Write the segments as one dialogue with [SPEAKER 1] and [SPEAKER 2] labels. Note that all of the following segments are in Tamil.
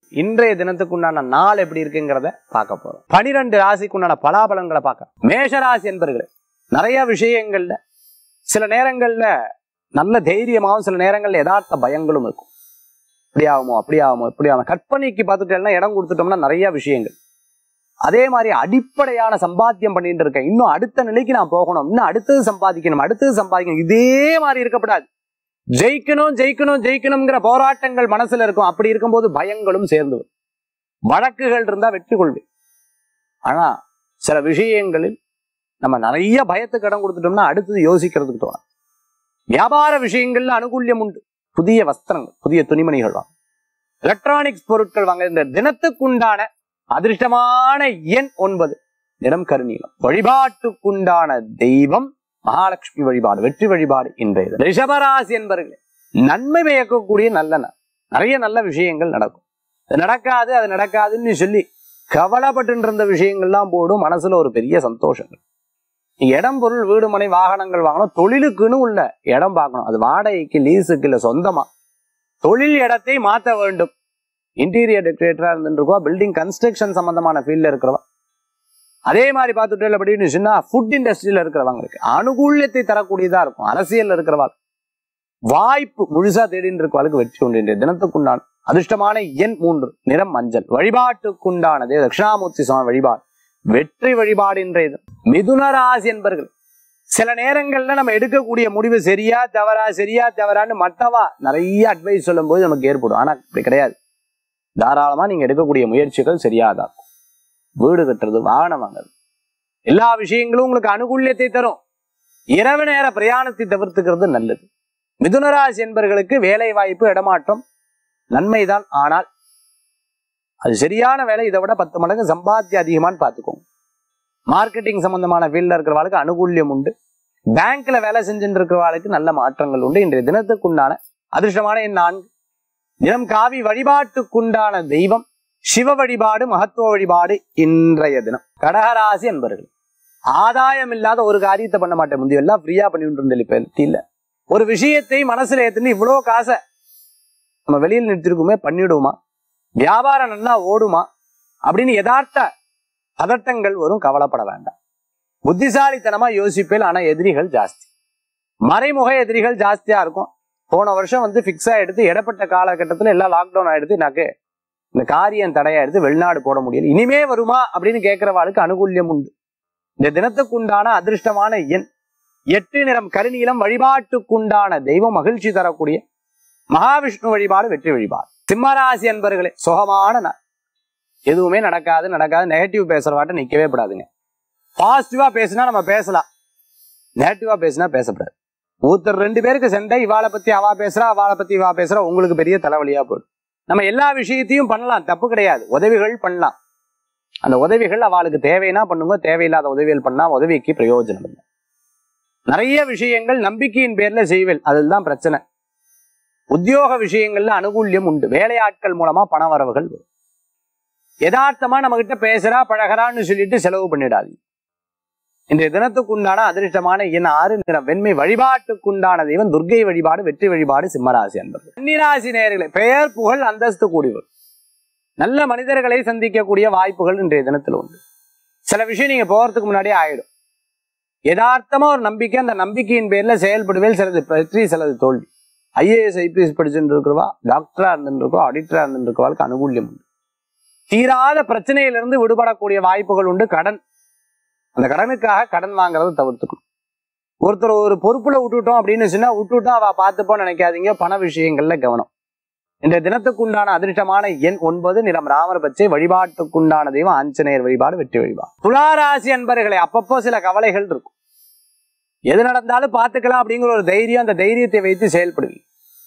[SPEAKER 1] இன்றைய தினத்துக்கு உண்டான நாள் எப்படி இருக்குங்கிறத பார்க்க போறோம். 12 ராசிக்கு உண்டான பலாபலங்களை பார்க்க. மேஷராசி என்பர்களே, நிறைய விஷயங்கள்ல சில நேரங்கள்ல நல்ல தைரியமாகவும் சில நேரங்கள்ல யதார்த்த பயங்களும் இருக்கும். இப்படி ஆகுமோ அப்படி ஆகுமோ இப்படி ஆகும். கற்பனைக்கு பார்த்துட்டேன்னா இடம் கொடுத்துட்டோம்னா நிறைய விஷயங்கள். அதே மாதிரி அடிப்படையான சம்பாத்தியம் பண்ணிட்டு இருக்கேன், இன்னும் அடுத்த நிலைக்கு நான் போகணும், இன்னும் அடுத்தது சம்பாதிக்கணும், இதே மாதிரி இருக்கப்படாது. ஜெயிக்கணும் ஜெயிக்கணும் ஜெயிக்கணுங்கிற போராட்டங்கள் மனசுல இருக்கும். அப்படி இருக்கும்போது பயங்களும் சேர்ந்து வழக்குகள் இருந்தா வெற்றி கொள்வேன். ஆனா சில விஷயங்களில் நம்ம நிறைய பயத்துக்கு இடம் கொடுத்துட்டோம்னா அடுத்தது யோசிக்கிறதுக்கு தோணும். வியாபார விஷயங்கள்ல அனுகூல்யம் உண்டு. புதிய வஸ்திரங்கள், புதிய துணிமணிகள் வாங்க, எலக்ட்ரானிக்ஸ் பொருட்கள் வாங்க. இந்த தினத்துக்குண்டான அதிர்ஷ்டமான எண் 9, நிறம் கருநீலம். வழிபாட்டுக்குண்டான தெய்வம் மகாலட்சுமி வழிபாடு, வெற்றி வழிபாடு. இன்றைய ரிஷபராசி என்பவர்களே, நன்மை பயக்கக்கூடிய நல்ல நிறைய நல்ல விஷயங்கள் நடக்கும். அது நடக்காதுன்னு சொல்லி கவலைப்பட்டு இருந்த விஷயங்கள்லாம் போடும். மனசுல ஒரு பெரிய சந்தோஷங்கள். இடம், பொருள், வீடு, மனை, வாகனங்கள் வாங்கணும். தொழிலுக்குன்னு உள்ள இடம் பார்க்கணும். அது வாடகைக்கு, லீஸுக்கு, இல்ல சொந்தமா தொழில் இடத்தை மாற்ற வேண்டும். இன்டீரியர் டெக்கரேட்டரா இருந்துருக்கோம், பில்டிங் கன்ஸ்ட்ரக்ஷன் சம்பந்தமான ஃபீல்ட்ல இருக்கிறவா, அதே மாதிரி பார்த்துட்டு அப்படின்னு சொன்னா ஃபுட் இண்டஸ்ட்ரியில இருக்கிறவங்களுக்கு அனுகூல்யத்தை தரக்கூடியதா இருக்கும். அரசியல் இருக்கிறவா வாய்ப்பு முழுசா தேடின்னு இருக்கவாளுக்கு வெற்றி உண்டு. தினத்துக்குண்டான அதிர்ஷ்டமான எண் 3, நிறம் மஞ்சள். வழிபாட்டுக்குண்டானது தட்சிணாமூர்த்தி சுவாமி வழிபாடு, வெற்றி வழிபாடு. இன்றைய மிதுன ராசி என்பர்கள், சில நேரங்கள்ல நம்ம எடுக்கக்கூடிய முடிவு சரியா தவறான்னு மத்தவா நிறைய அட்வைஸ் சொல்லும் போது நமக்கு ஏற்படும். ஆனா இப்படி கிடையாது. தாராளமா நீங்க எடுக்கக்கூடிய முயற்சிகள் சரியாதான். வீடு கட்டுறது, வாகனம் வாங்குறது, எல்லா விஷயங்களும் உங்களுக்கு அனுகூல்யத்தை தரும். இரவு நேர பிரயாணத்தை தவிர்த்துக்கிறது நல்லது. மிதுனராசி என்பவர்களுக்கு வேலை வாய்ப்பு, இடமாற்றம் நன்மைதான். ஆனால் அது சரியான வேலை, இதை விட 10 மடங்கு சம்பாத்தியம் அதிகமானு பார்த்துக்கோங்க. மார்க்கெட்டிங் சம்பந்தமான ஃபீல்ட்ல இருக்கிறவாளுக்கு அனுகூல்யம் உண்டு. பேங்க்ல வேலை செஞ்சுட்டு இருக்கிறவாளுக்கு நல்ல மாற்றங்கள் உண்டு. இன்றைய தினத்துக்குண்டான அதிர்ஷ்டமான எண் 4, நிறம் காவி. வழிபாட்டுக்குண்டான தெய்வம் சிவ வழிபாடு, மகத்துவ வழிபாடு. இன்றைய தினம் கடகராசி என்பவர்கள், ஆதாயம் இல்லாத ஒரு காரியத்தை பண்ண மாட்டேன். முந்தைய எல்லாம் ஃப்ரீயா பண்ணிட்டு இருந்தேன், இப்ப இல்ல. ஒரு விஷயத்தை மனசுல ஏத்துன்னு இவ்வளவு காசை நம்ம வெளியில் நிறுத்திருக்குமே, பண்ணிடுவோமா, வியாபாரம் நல்லா ஓடுமா அப்படின்னு யதார்த்த பதட்டங்கள் வரும். கவலைப்பட வேண்டாம். புத்திசாலித்தனமா யோசிப்பேன். ஆனா எதிரிகள் ஜாஸ்தி, மறைமுக எதிரிகள் ஜாஸ்தியா இருக்கும். போன வருஷம் பிக்ஸ் ஆயிடுத்து, இடப்பட்ட காலகட்டத்துல எல்லாம் லாக்டவுன் ஆயிடுது, எனக்கு இந்த காரியம் தடையாயிடுது, வெளிநாடு போட முடியல, இனிமே வருமா அப்படின்னு கேட்கிறவாளுக்கு அனுகூல்யம் உண்டு. இந்த தினத்துக்குண்டான அதிர்ஷ்டமான எண் 8, நிறம் கருநீலம். வழிபாட்டுக்குண்டான தெய்வம் மகிழ்ச்சி தரக்கூடிய மகாவிஷ்ணு வழிபாடு, வெற்றி வழிபாடு. சிம்மராசி என்பர்களே, சுகமான நாள். எதுவுமே நடக்காது நெகட்டிவ் பேசுறவாட்ட நிக்கவே கூடாதுங்க. பாசிட்டிவா பேசினா நம்ம பேசலாம், நெகட்டிவா பேசினா பேசக்கூடாது. ஒருத்தர் 2 பேருக்கு சண்டை, இவாளை பத்தி அவா பேசுறா, அவளை பத்தி இவா பேசுறா, உங்களுக்கு பெரிய தலைவலியா போயிடும். நம்ம எல்லா விஷயத்தையும் பண்ணலாம், தப்பு கிடையாது. உதவிகள் பண்ணலாம். அந்த உதவிகள் அவளுக்கு தேவைன்னா பண்ணுங்க, தேவையில்லாத உதவிகள் பண்ணா உதவிக்கு பிரயோஜனம் இல்லை. நிறைய விஷயங்கள் நம்பிக்கையின் பேர்ல செய்வேன், அதுதான் பிரச்சனை. உத்தியோக விஷயங்கள்ல அனுகூல்யம் உண்டு. வேலையாட்கள் மூலமா பண வரவுகள் வரும். யதார்த்தமா நம்ம கிட்ட பேசுறா பழகிறான்னு சொல்லிட்டு செலவு பண்ணிடாது. இன்றைய தினத்துக்குண்டான அதிர்ஷ்டமான எண் 6, நிறம் வெண்மை. வழிபாட்டுக்குண்டான தெய்வம் துர்க்கை வழிபாடு, வெற்றி வழிபாடு. சிம்மராசி என்பது. கன்னிராசி நேயர்களே, பெயர் புகழ் அந்தஸ்து கூடியவர், நல்ல மனிதர்களை சந்திக்கக்கூடிய வாய்ப்புகள் இன்றைய தினத்தில் உண்டு. சில விஷயம் நீங்க போறதுக்கு முன்னாடியே ஆயிடும். யதார்த்தமா ஒரு நம்பிக்கை, அந்த நம்பிக்கையின் பேர்ல செயல்படுவேல். சிலது வெற்றி, சிலது தோல்வி. ஐஏஎஸ் ஐபிஎஸ் படிச்சுட்டு இருக்கிறவா, டாக்டரா இருந்துருக்கோ, ஆடிட்டரா இருந்துருக்கவாளுக்கு அனுகூல்யம் உண்டு. தீராத பிரச்சனையிலிருந்து விடுபடக்கூடிய வாய்ப்புகள் உண்டு. கடன், அந்த கடனுக்காக கடன் வாங்குறத தவிர்த்துக்கணும். ஒருத்தர் ஒரு பொறுப்புல விட்டுட்டோம் அப்படின்னு சொன்னா விட்டுட்டோம் அவ பார்த்துப்போன்னு நினைக்காதீங்க. பண விஷயங்கள்ல கவனம். இந்த தினத்துக்குண்டான அதிர்ஷ்டமான எண் 9, நிறம் ராமர் பச்சை. வழிபாட்டுக்குண்டான தெய்வம் ஆஞ்சநேயர் வழிபாடு, வெற்றி வழிபாடு. துளாராசி அன்பர்களே, அப்பப்போ சில கவலைகள் இருக்கும். எது நடந்தாலும் பார்த்துக்கலாம் அப்படிங்கிற ஒரு தைரியம், அந்த தைரியத்தை வைத்து செயல்படுவீங்க.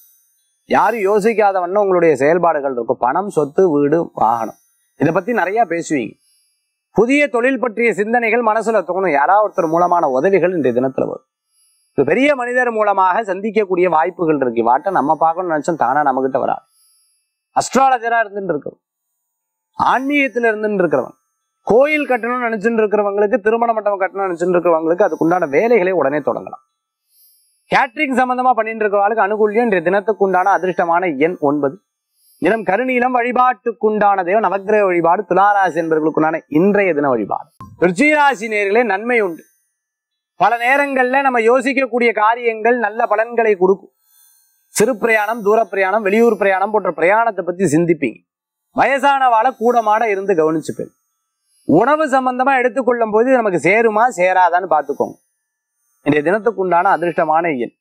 [SPEAKER 1] யாரும் யோசிக்காத வண்ணம் உங்களுடைய செயல்பாடுகள் இருக்கும். பணம், சொத்து, வீடு, வாகனம், இதை பத்தி நிறைய பேசுவீங்க. புதிய தொழில் பற்றிய சிந்தனைகள் மனசுல தோணும். யாராவது ஒருத்தர் மூலமான உதவிகள் இன்றைய தினத்துல வரும். பெரிய மனிதர் மூலமாக சந்திக்கக்கூடிய வாய்ப்புகள் இருக்கு. வாட்ட நம்ம பார்க்கணும்னு நினைச்சோம், தானா நம்ம கிட்ட வராது. அஸ்ட்ராலஜரா இருந்துட்டு இருக்கிறவங்க, ஆன்மீகத்துல இருந்துட்டு இருக்கிறவங்க, கோயில் கட்டணும்னு நினைச்சுட்டு இருக்கிறவங்களுக்கு, திருமண மண்டபம் கட்டணும்னு நினைச்சுட்டு இருக்கிறவங்களுக்கு அதுக்குண்டான வேலைகளை உடனே தொடங்கலாம். கேட்டரிங் சம்பந்தமா பண்ணிட்டு இருக்கிறவங்களுக்கு அனுகூல்யம். இன்றைய தினத்துக்கு உண்டான அதிர்ஷ்டமான எண் 9, நிறம் கருநீலம், வழிபாட்டுக்குண்டான தெய்வம் நவக்கிரக வழிபாடு. துளாராசி என்பவர்களுக்குண்டான இன்றைய தின வழிபாடு. விருச்சிகராசி நேயர்களே, நன்மை உண்டு. பல நேரங்கள்ல நம்ம யோசிக்கக்கூடிய காரியங்கள் நல்ல பலன்களை கொடுக்கும். சிறு பிரயாணம், தூர பிரயாணம், வெளியூர் பிரயாணம் போன்ற பிரயாணத்தை பத்தி சிந்திப்பீங்க. வயசானவாள கூடமாட இருந்து கவனிச்சுப்பேன். உணவு சம்பந்தமா எடுத்துக்கொள்ளும் போது நமக்கு சேருமா சேராதான்னு பார்த்துக்கோங்க. இன்றைய தினத்துக்குண்டான அதிர்ஷ்டமான எண்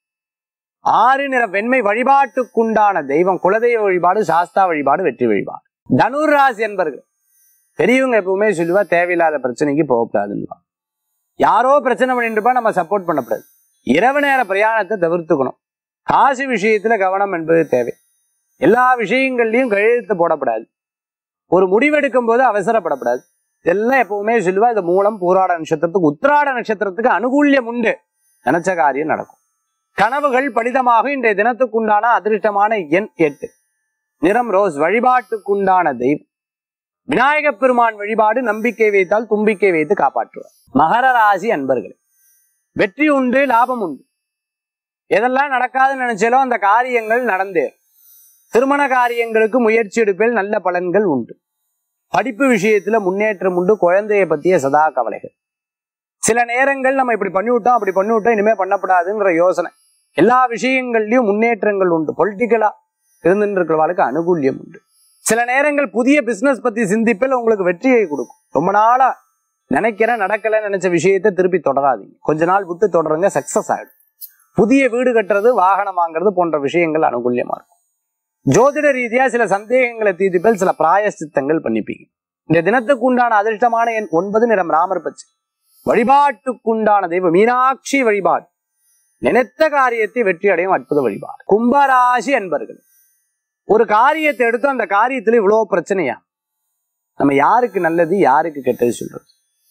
[SPEAKER 1] 6. நிற வெண்மை. வழிபாட்டுக்குண்டான தெய்வம் குலதெய்வ வழிபாடு, சாஸ்தா வழிபாடு, வெற்றி வழிபாடு. தனுர் ராசி என்பர்கள், பெரியவங்க எப்பவுமே சொல்லுவா தேவையில்லாத பிரச்சனைக்கு போகக்கூடாதுன்னு. யாரோ பிரச்சனை பண்ணிட்டு இருப்பா, நம்ம சப்போர்ட் பண்ணக்கூடாது. இரவு நேர பிரயாணத்தை தவிர்த்துக்கணும். காசு விஷயத்துல கவனம் என்பது தேவை. எல்லா விஷயங்கள்லையும் கையெழுத்து போடப்படாது. ஒரு முடிவெடுக்கும் போது அவசரப்படப்படாது. இதெல்லாம் எப்பவுமே சொல்லுவா. இது மூலம் பூராட நட்சத்திரத்துக்கு, உத்திராட நட்சத்திரத்துக்கு அனுகூல்யம் உண்டு. நினைச்ச காரியம் நடக்கும். கனவுகள் பலிதமாக. இன்றைய தினத்துக்குண்டான அதிர்ஷ்டமான எண் 8. நிறம் ரோஸ். வழிபாட்டுக்குண்டான தெய்வம் விநாயக பெருமான் வழிபாடு. நம்பிக்கை வைத்தால் தும்பிக்கை வைத்து காப்பாற்றுவார். மகர ராசி அன்பர்களே, வெற்றி உண்டு, லாபம் உண்டு. எதெல்லாம் நடக்காதுன்னு நினைச்சாலும் அந்த காரியங்கள் நடந்தே. திருமண காரியங்களுக்கு முயற்சி எடுப்பில் நல்ல பலன்கள் உண்டு. படிப்பு விஷயத்துல முன்னேற்றம் உண்டு. குழந்தைய பத்திய சதா கவலைகள். சில நேரங்கள் நம்ம இப்படி பண்ணிவிட்டோம், அப்படி பண்ணிவிட்டோம், இனிமே பண்ணப்படாதுன்ற யோசனை. எல்லா விஷயங்கள்லயும் முன்னேற்றங்கள் உண்டு. பொலிட்டிக்கலா இருந்துட்டு இருக்கிறவர்களுக்கு அனுகூல்யம் உண்டு. சில நேரங்கள் புதிய பிசினஸ் பத்தி சிந்திப்பில் உங்களுக்கு வெற்றியை கொடுக்கும். ரொம்ப நாளா நினைக்கிற நடக்கல நினைச்ச விஷயத்தை திருப்பி தொடராதீங்க. கொஞ்ச நாள் விட்டு தொடருங்க, சக்சஸ் ஆயிடும். புதிய வீடு கட்டுறது, வாகனம் வாங்குறது போன்ற விஷயங்கள் அனுகூல்யமா இருக்கும். ஜோதிட ரீதியா சில சந்தேகங்களை தீர்ப்பில் சில பிராயஷ்சித்தங்கள் பண்ணிப்பீங்க. இந்த தினத்துக்கு உண்டான அதிர்ஷ்டமான எண் 9. நிறம் ராமர் பச்சை. வழிபாட்டுக்குண்டான தெய்வம் மீனாட்சி வழிபாடு. நினைத்த காரியத்தை வெற்றி அடையும் அற்புத வழிபாடு. கும்பராசி அன்பர்கள், ஒரு காரியத்தை எடுத்து அந்த காரியத்துல இவ்வளவு பிரச்சனையா? நம்ம யாருக்கு நல்லது யாருக்கு கெட்டது சொல்றது?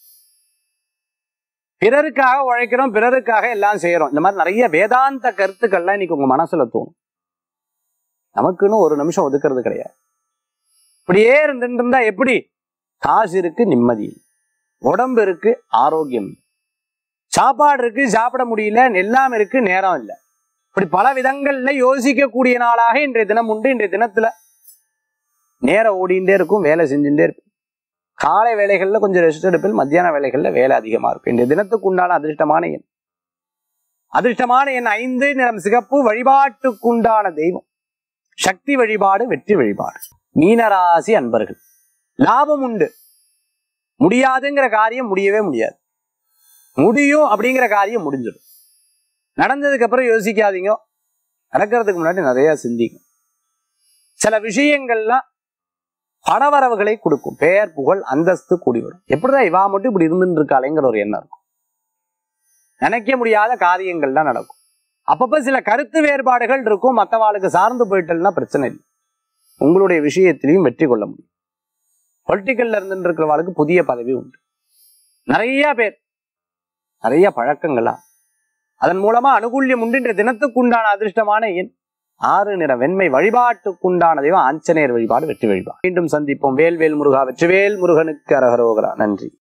[SPEAKER 1] பிறருக்காக உழைக்கிறோம், பிறருக்காக எல்லாம் செய்யறோம். இந்த மாதிரி நிறைய வேதாந்த கருத்துக்கள்லாம் இன்னைக்கு உங்க மனசுல தோணும். நமக்குன்னு ஒரு நிமிஷம் ஒதுக்குறது கிடையாது. இப்படியே இருந்துட்டு இருந்தா எப்படி? காசு இருக்கு, நிம்மதி இல்லை. உடம்பு இருக்கு, ஆரோக்கியம் இல்லை. சாப்பாடு இருக்கு, சாப்பிட முடியல. எல்லாம் இருக்கு, நேரம் இல்லை. இப்படி பல விதங்கள்ல யோசிக்கக்கூடிய நாளாக இன்றைய தினம் உண்டு. இன்றைய தினத்துல நேரம் ஓடிண்டே இருக்கும், வேலை செஞ்சுட்டே இருக்கும். காலை வேலைகள்ல கொஞ்சம் ரெஸ்ட் எடுப்பில், மத்தியான வேலைகள்ல வேலை அதிகமா இருக்கும். இன்றைய தினத்துக்கு உண்டான அதிர்ஷ்டமான எண் 5. நிறம் சிகப்பு. வழிபாட்டுக்குண்டான தெய்வம் சக்தி வழிபாடு, வெற்றி வழிபாடு. மீனராசி அன்பர்கள், லாபம் உண்டு. முடியாதுங்கிற காரியம் முடியவே முடியாது. முடியும் அப்படிங்கிற காரியம் முடிஞ்சிடும். நடந்ததுக்கு அப்புறம் யோசிக்காதீங்க, நடக்கிறதுக்கு முன்னாடி நிறைய சிந்திங்க. சில விஷயங்கள்லாம் பணவரவுகளை கொடுக்கும். பெயர் புகழ் அந்தஸ்து கூடி வரும். எப்படிதான் இவா மட்டும் இப்படி இருந்துட்டு இருக்காளேங்கிற ஒரு எண்ணம் இருக்கும். நினைக்க முடியாத காரியங்கள் தான் நடக்கும். அப்பப்ப சில கருத்து வேறுபாடுகள் இருக்கும். மற்றவாளுக்கு சார்ந்து போயிட்டல்னா பிரச்சனை இல்லை. உங்களுடைய விஷயத்திலையும் வெற்றி கொள்ள முடியும். பொலிட்டிக்கல்ல இருந்துட்டு இருக்கிறவாளுக்கு புதிய பதவி உண்டு. நிறைய பேர், நிறைய பழக்கங்களா, அதன் மூலமா அனுகூல்யம் உண்டு. இன்றைய தினத்துக்குண்டான அதிர்ஷ்டமான எண் 6. நிற வெண்மை. வழிபாட்டுக்குண்டான தெய்வம் ஆஞ்சநேயர் வழிபாடு, வெற்றி வழிபாடு. மீண்டும் சந்திப்போம். வேல்வேல் முருகா, வெற்றிவேல் முருகனுக்கு அரகரோகரா. நன்றி.